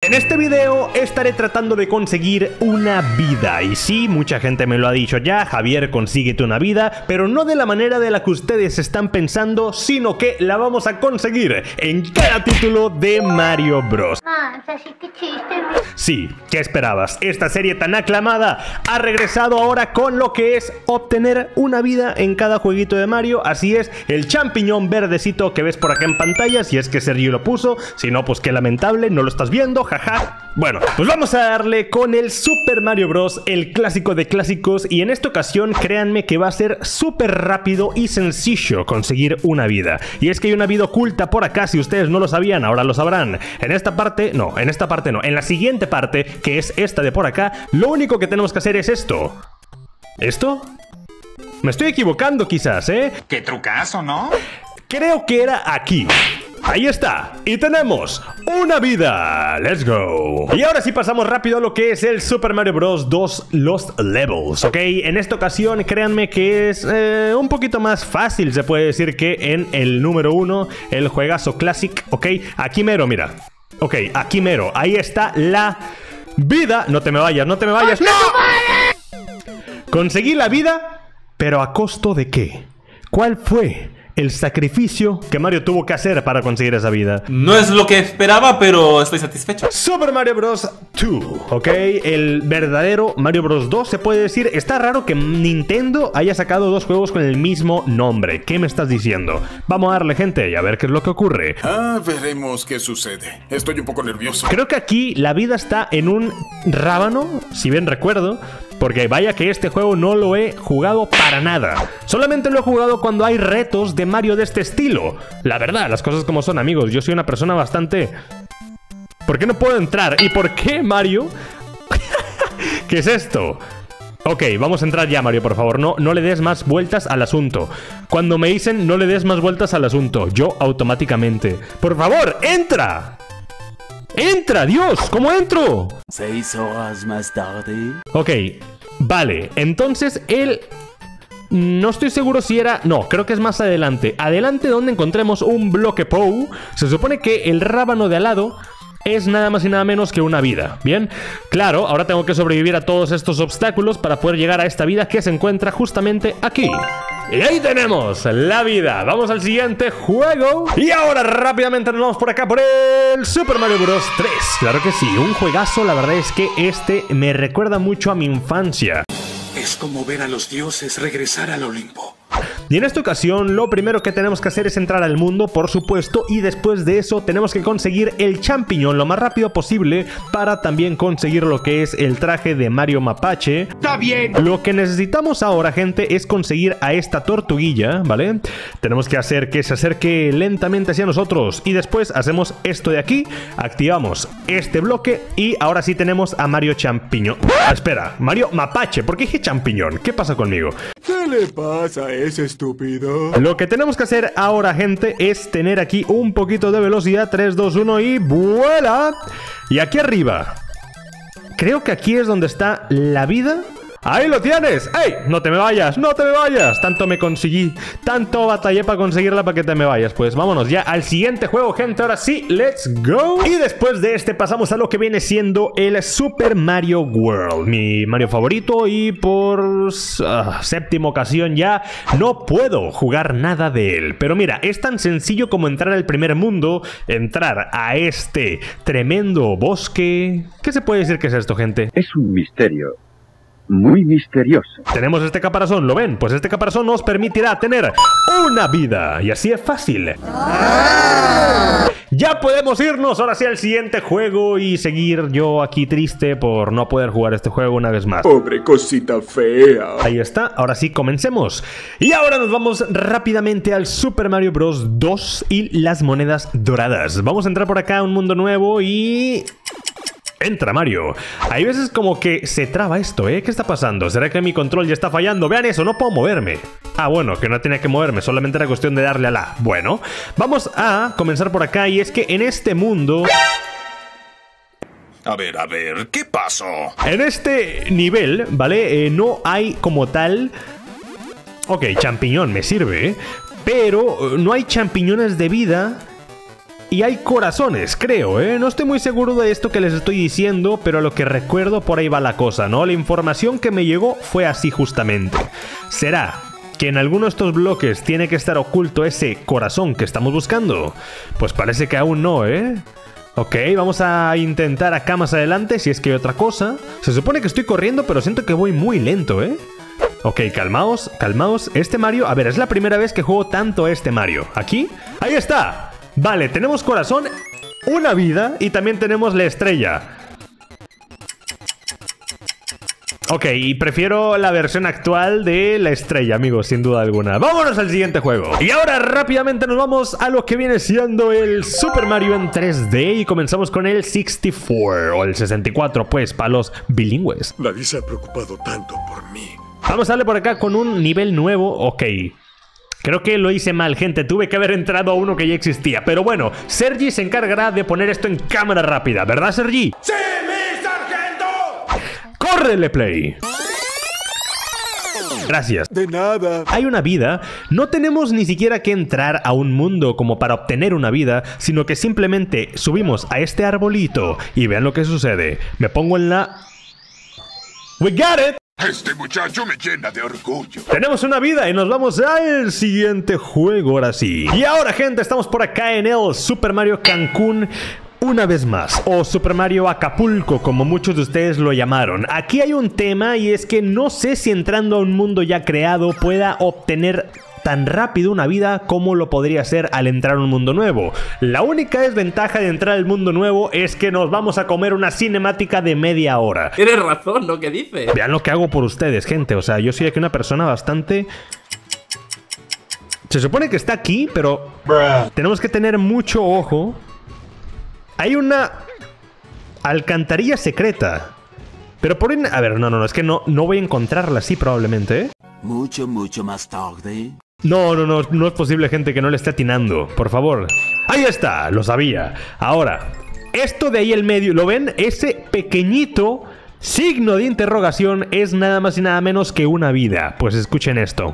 En este video estaré tratando de conseguir una vida. Y sí, mucha gente me lo ha dicho ya, Javier, consíguete una vida, pero no de la manera de la que ustedes están pensando, sino que la vamos a conseguir en cada título de Mario Bros. Así que chiste. Sí, ¿qué esperabas? Esta serie tan aclamada ha regresado ahora con lo que es obtener una vida en cada jueguito de Mario. Así es, el champiñón verdecito que ves por acá en pantalla, si es que Sergio lo puso, si no, pues qué lamentable, no lo estás viendo, jaja. Bueno, pues vamos a darle con el Super Mario Bros, el clásico de clásicos, y en esta ocasión créanme que va a ser súper rápido y sencillo conseguir una vida. Y es que hay una vida oculta por acá, si ustedes no lo sabían, ahora lo sabrán. En esta parte no, en la siguiente parte, que es esta de por acá, lo único que tenemos que hacer es esto. ¿Esto? Me estoy equivocando quizás, ¿eh? ¡Qué trucazo!, ¿no? Creo que era aquí. Ahí está, y tenemos una vida. Let's go. Y ahora sí pasamos rápido a lo que es el Super Mario Bros. 2 Lost Levels, ¿ok? En esta ocasión, créanme que es un poquito más fácil, se puede decir, que en el número 1, el juegazo Classic, ¿ok? Aquí mero, mira. Ok, aquí mero, ahí está la vida. No te me vayas, no te me vayas. ¡No! Conseguí la vida, pero ¿a costo de qué? ¿Cuál fue el sacrificio que Mario tuvo que hacer para conseguir esa vida? No es lo que esperaba, pero estoy satisfecho. Super Mario Bros. 2, ¿ok? El verdadero Mario Bros. 2, se puede decir. Está raro que Nintendo haya sacado dos juegos con el mismo nombre. ¿Qué me estás diciendo? Vamos a darle, gente, y a ver qué es lo que ocurre. Veremos qué sucede. Estoy un poco nervioso. Creo que aquí la vida está en un rábano, si bien recuerdo. Porque vaya que este juego no lo he jugado para nada. Solamente lo he jugado cuando hay retos de Mario de este estilo. La verdad, las cosas como son, amigos. Yo soy una persona bastante... ¿Por qué no puedo entrar? ¿Y por qué, Mario? ¿Qué es esto? Ok, vamos a entrar ya, Mario, por favor. No le des más vueltas al asunto. Cuando me dicen no le des más vueltas al asunto, yo automáticamente... ¡Por favor, entra! ¡Entra, Dios! ¿Cómo entro? 6 horas más tarde. Ok, vale, entonces él... No estoy seguro si era... No, creo que es más adelante. Adelante donde encontremos un bloque Pou. Se supone que el rábano de al lado es nada más y nada menos que una vida. Bien, claro, ahora tengo que sobrevivir a todos estos obstáculos para poder llegar a esta vida que se encuentra justamente aquí. Y ahí tenemos la vida. Vamos al siguiente juego. Y ahora rápidamente nos vamos por acá por el Super Mario Bros. 3. Claro que sí, un juegazo. La verdad es que este me recuerda mucho a mi infancia. Es como ver a los dioses regresar al Olimpo. Y en esta ocasión lo primero que tenemos que hacer es entrar al mundo, por supuesto, y después de eso tenemos que conseguir el champiñón lo más rápido posible para también conseguir lo que es el traje de Mario Mapache. ¡Está bien! Lo que necesitamos ahora, gente, es conseguir a esta tortuguilla, ¿vale? Tenemos que hacer que se acerque lentamente hacia nosotros y después hacemos esto de aquí, activamos este bloque y ahora sí tenemos a Mario Champiñón. Espera, Mario Mapache, ¿por qué dije champiñón? ¿Qué pasa conmigo? ¿Qué le pasa a ese estúpido? Lo que tenemos que hacer ahora, gente, es tener aquí un poquito de velocidad. 3, 2, 1 y ¡vuela! Y aquí arriba, creo que aquí es donde está la vida. ¡Ahí lo tienes! ¡Ey! ¡No te me vayas! ¡No te me vayas! Tanto me conseguí, tanto batallé para conseguirla para que te me vayas. Pues vámonos ya al siguiente juego, gente. Ahora sí, ¡let's go! Y después de este pasamos a lo que viene siendo el Super Mario World, mi Mario favorito. Y por séptima ocasión ya no puedo jugar nada de él. Pero mira, es tan sencillo como entrar al primer mundo, entrar a este tremendo bosque. ¿Qué se puede decir que es esto, gente? Es un misterio. Muy misterioso. Tenemos este caparazón, ¿lo ven? Pues este caparazón nos permitirá tener una vida. Y así es fácil. Ya podemos irnos ahora sí al siguiente juego y seguir yo aquí triste por no poder jugar este juego una vez más. Pobre cosita fea. Ahí está, ahora sí, comencemos. Y ahora nos vamos rápidamente al Super Mario Bros. 2 y las monedas doradas. Vamos a entrar por acá a un mundo nuevo y... Entra, Mario. Hay veces como que se traba esto, ¿eh? ¿Qué está pasando? ¿Será que mi control ya está fallando? Vean eso, no puedo moverme. Ah, bueno, que no tenía que moverme, solamente era cuestión de darle a la... Bueno, vamos a comenzar por acá y es que en este mundo... A ver, ¿qué pasó? En este nivel, ¿vale? No hay como tal... Ok, champiñón me sirve, ¿eh? Pero no hay champiñones de vida... y hay corazones, creo, ¿eh? No estoy muy seguro de esto que les estoy diciendo, pero a lo que recuerdo por ahí va la cosa, ¿no? La información que me llegó fue así justamente. ¿Será que en alguno de estos bloques tiene que estar oculto ese corazón que estamos buscando? Pues parece que aún no, ¿eh? Ok, vamos a intentar acá más adelante si es que hay otra cosa. Se supone que estoy corriendo, pero siento que voy muy lento, ¿eh? Ok, calmaos, calmaos. Este Mario, a ver, es la primera vez que juego tanto este Mario. ¿Aquí? ¡Ahí está! Vale, tenemos corazón, una vida y también tenemos la estrella. Ok, y prefiero la versión actual de la estrella, amigos, sin duda alguna. ¡Vámonos al siguiente juego! Y ahora rápidamente nos vamos a lo que viene siendo el Super Mario en 3D y comenzamos con el 64 o el 64, pues, para los bilingües. Nadie se ha preocupado tanto por mí. Vamos a darle por acá con un nivel nuevo. Ok. Creo que lo hice mal, gente. Tuve que haber entrado a uno que ya existía. Pero bueno, Sergi se encargará de poner esto en cámara rápida, ¿verdad, Sergi? ¡Sí, mi sargento! ¡Córrele, Play! Gracias. De nada. Hay una vida. No tenemos ni siquiera que entrar a un mundo como para obtener una vida, sino que simplemente subimos a este arbolito y vean lo que sucede. Me pongo en la... ¡We got it! Este muchacho me llena de orgullo. Tenemos una vida y nos vamos al siguiente juego, ahora sí. Y ahora, gente, estamos por acá en el Super Mario Cancún una vez más, o Super Mario Acapulco, como muchos de ustedes lo llamaron. Aquí hay un tema y es que no sé si entrando a un mundo ya creado pueda obtener tan rápido una vida como lo podría hacer al entrar a un mundo nuevo. La única desventaja de entrar al mundo nuevo es que nos vamos a comer una cinemática de media hora. Tienes razón lo que dices. Vean lo que hago por ustedes, gente. O sea, yo soy aquí una persona bastante... Se supone que está aquí, pero tenemos que tener mucho ojo. Hay una alcantarilla secreta. Pero por... A ver, no, es que no voy a encontrarla así probablemente, ¿eh? Mucho más tarde. No es posible, gente, que no le esté atinando. Por favor. ¡Ahí está! Lo sabía. Ahora, esto de ahí el medio, ¿lo ven? Ese pequeñito signo de interrogación es nada más y nada menos que una vida. Pues escuchen esto.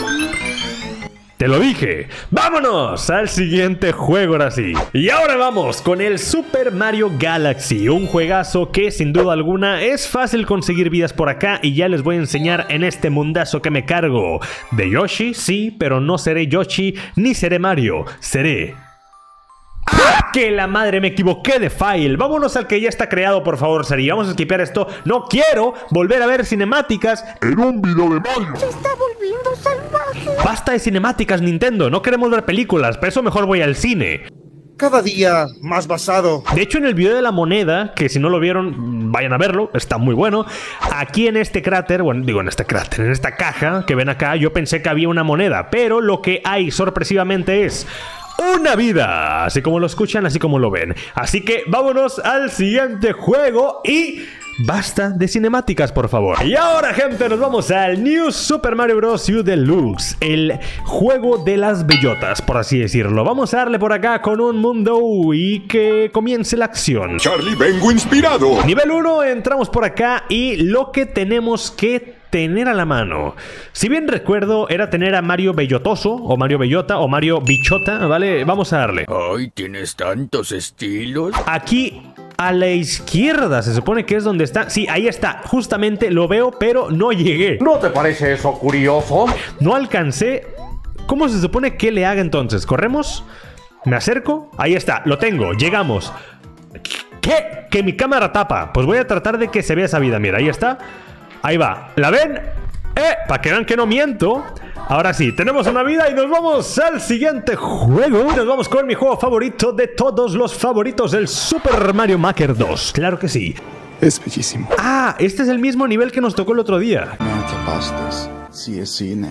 ¡Te lo dije! ¡Vámonos al siguiente juego ahora sí! Y ahora vamos con el Super Mario Galaxy, un juegazo que sin duda alguna es fácil conseguir vidas por acá y ya les voy a enseñar en este mundazo que me cargo. De Yoshi, sí, pero no seré Yoshi ni seré Mario, seré... ¡Ah! ¡Que la madre! Me equivoqué de file. Vámonos al que ya está creado, por favor, Seri. Vamos a skipear esto. No quiero volver a ver cinemáticas en un video de Mario. Se está volviendo salvaje. Basta de cinemáticas, Nintendo. No queremos ver películas. Por eso mejor voy al cine. Cada día más basado. De hecho, en el video de la moneda, que si no lo vieron, vayan a verlo, está muy bueno. Aquí en este cráter, bueno, digo en este cráter, en esta caja que ven acá, yo pensé que había una moneda, pero lo que hay sorpresivamente es... una vida, así como lo escuchan, así como lo ven. Así que vámonos al siguiente juego y... basta de cinemáticas, por favor. Y ahora, gente, nos vamos al New Super Mario Bros. U Deluxe, el juego de las bellotas, por así decirlo. Vamos a darle por acá con un mundo y que comience la acción. Charlie, vengo inspirado. Nivel 1, entramos por acá y lo que tenemos que tener a la mano, si bien recuerdo, era tener a Mario Bellotoso, o Mario Bellota, o Mario Bichota, ¿vale? Vamos a darle. Ay, tienes tantos estilos. Aquí a la izquierda se supone que es donde está. Sí, ahí está, justamente lo veo, pero no llegué. ¿No te parece eso curioso? No alcancé. ¿Cómo se supone que le haga entonces? ¿Corremos? ¿Me acerco? Ahí está, lo tengo, llegamos. ¿Qué? Que mi cámara tapa. Pues voy a tratar de que se vea esa vida, mira, ahí está. Ahí va, ¿la ven? Para que vean que no miento. Ahora sí, tenemos una vida y nos vamos al siguiente juego. Nos vamos con mi juego favorito de todos los favoritos, el Super Mario Maker 2. Claro que sí. Es bellísimo. Ah, este es el mismo nivel que nos tocó el otro día. No te pastes, si es cine.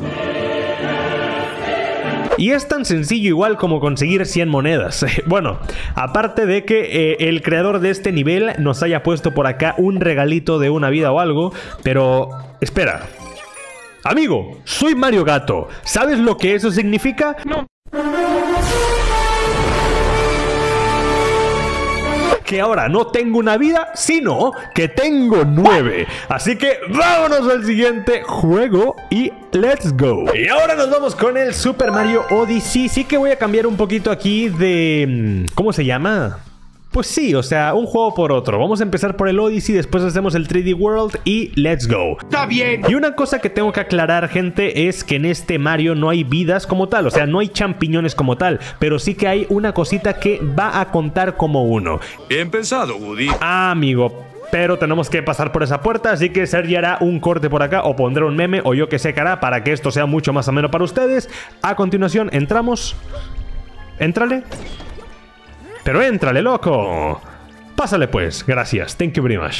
Y es tan sencillo igual como conseguir 100 monedas. Bueno, aparte de que el creador de este nivel nos haya puesto por acá un regalito de una vida o algo. Pero, espera. Amigo, soy Mario Gato. ¿Sabes lo que eso significa? No. que ahora no tengo una vida, sino que tengo 9. Así que vámonos al siguiente juego y let's go. Y ahora nos vamos con el Super Mario Odyssey. Sí que voy a cambiar un poquito aquí de... ¿cómo se llama? Pues sí, o sea, un juego por otro. Vamos a empezar por el Odyssey, después hacemos el 3D World y let's go. ¡Está bien! Y una cosa que tengo que aclarar, gente, es que en este Mario no hay vidas como tal. O sea, no hay champiñones como tal, pero sí que hay una cosita que va a contar como uno. Bien pensado, Woody. Ah, amigo, pero tenemos que pasar por esa puerta, así que Sergi hará un corte por acá o pondré un meme o yo que sé qué hará para que esto sea mucho más ameno para ustedes. A continuación, entramos. Éntrale. Pero éntrale, loco. Pásale pues, gracias, thank you very much.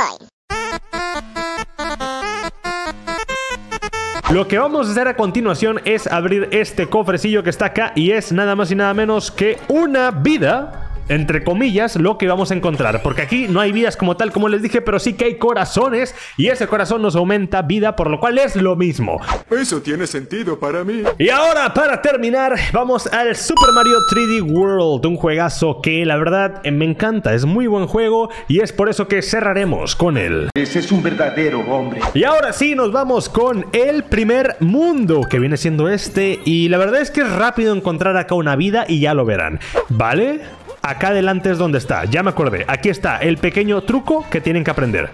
Lo que vamos a hacer a continuación es abrir este cofrecillo que está acá y es nada más y nada menos que una vida, entre comillas, lo que vamos a encontrar. Porque aquí no hay vidas como tal, como les dije, pero sí que hay corazones y ese corazón nos aumenta vida, por lo cual es lo mismo. Eso tiene sentido para mí. Y ahora, para terminar, vamos al Super Mario 3D World, un juegazo que la verdad me encanta, es muy buen juego y es por eso que cerraremos con él. Ese es un verdadero hombre. Y ahora sí, nos vamos con el primer mundo, que viene siendo este, y la verdad es que es rápido encontrar acá una vida y ya lo verán, ¿vale? Acá adelante es donde está, ya me acordé. Aquí está el pequeño truco que tienen que aprender.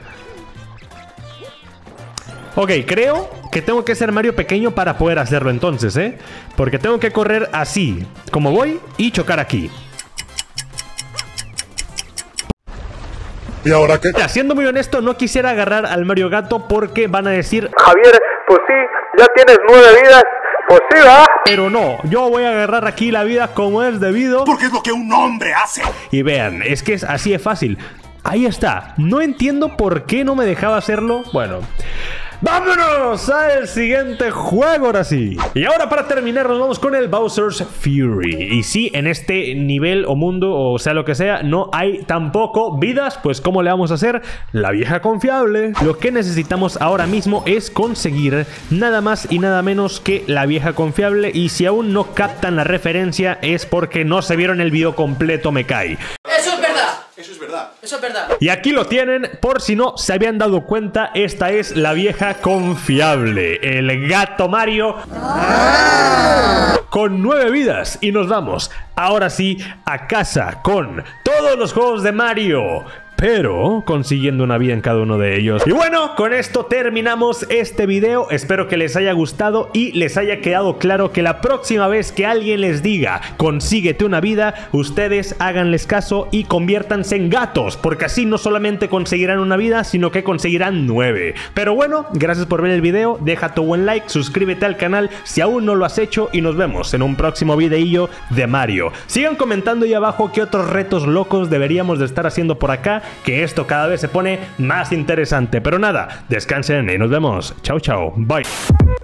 Ok, creo que tengo que ser Mario pequeño para poder hacerlo entonces, ¿eh? Porque tengo que correr así, como voy, y chocar aquí. ¿Y ahora qué? Siendo muy honesto, no quisiera agarrar al Mario Gato porque van a decir... Javier, pues sí, ya tienes 9 vidas. Pues sí, ¿va? Pero no, yo voy a agarrar aquí la vida como es debido. Porque es lo que un hombre hace. Y vean, es que es así de fácil. Ahí está. No entiendo por qué no me dejaba hacerlo. Bueno, ¡vámonos al siguiente juego ahora sí! Y ahora para terminar nos vamos con el Bowser's Fury. Y sí, en este nivel o mundo o sea lo que sea, no hay tampoco vidas. Pues ¿cómo le vamos a hacer? La vieja confiable. Lo que necesitamos ahora mismo es conseguir nada más y nada menos que la vieja confiable. Y si aún no captan la referencia es porque no se vieron el video completo, me cae. Eso es verdad. Eso es verdad. Eso es verdad. Y aquí lo tienen, por si no se habían dado cuenta, esta es la vieja confiable, el gato Mario con 9 vidas. Y nos vamos, ahora sí, a casa con todos los juegos de Mario, pero consiguiendo una vida en cada uno de ellos. Y bueno, con esto terminamos este video. Espero que les haya gustado y les haya quedado claro que la próxima vez que alguien les diga consíguete una vida, ustedes háganles caso y conviértanse en gatos, porque así no solamente conseguirán una vida, sino que conseguirán 9. Pero bueno, gracias por ver el video, deja tu buen like, suscríbete al canal si aún no lo has hecho y nos vemos en un próximo videillo de Mario. Sigan comentando ahí abajo qué otros retos locos deberíamos de estar haciendo por acá, que esto cada vez se pone más interesante. Pero nada, descansen y nos vemos. Chao, chao. Bye.